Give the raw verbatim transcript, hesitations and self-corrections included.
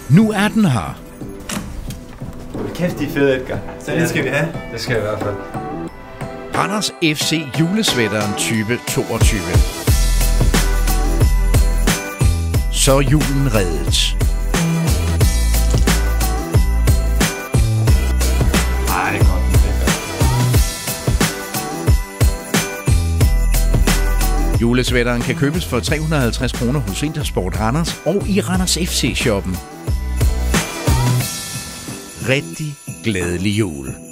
Nu er den her. Kæft, de er fede, Edgar. Så det skal vi have. Det skal jeg i hvert fald. Randers F C julesvætteren type toogtyve. Så er julen reddet. Ej, det er godt. Julesvætteren kan købes for tre hundrede og halvtreds kroner hos Intersport Randers og i Randers F C-shoppen. Rigtig glædelig jul.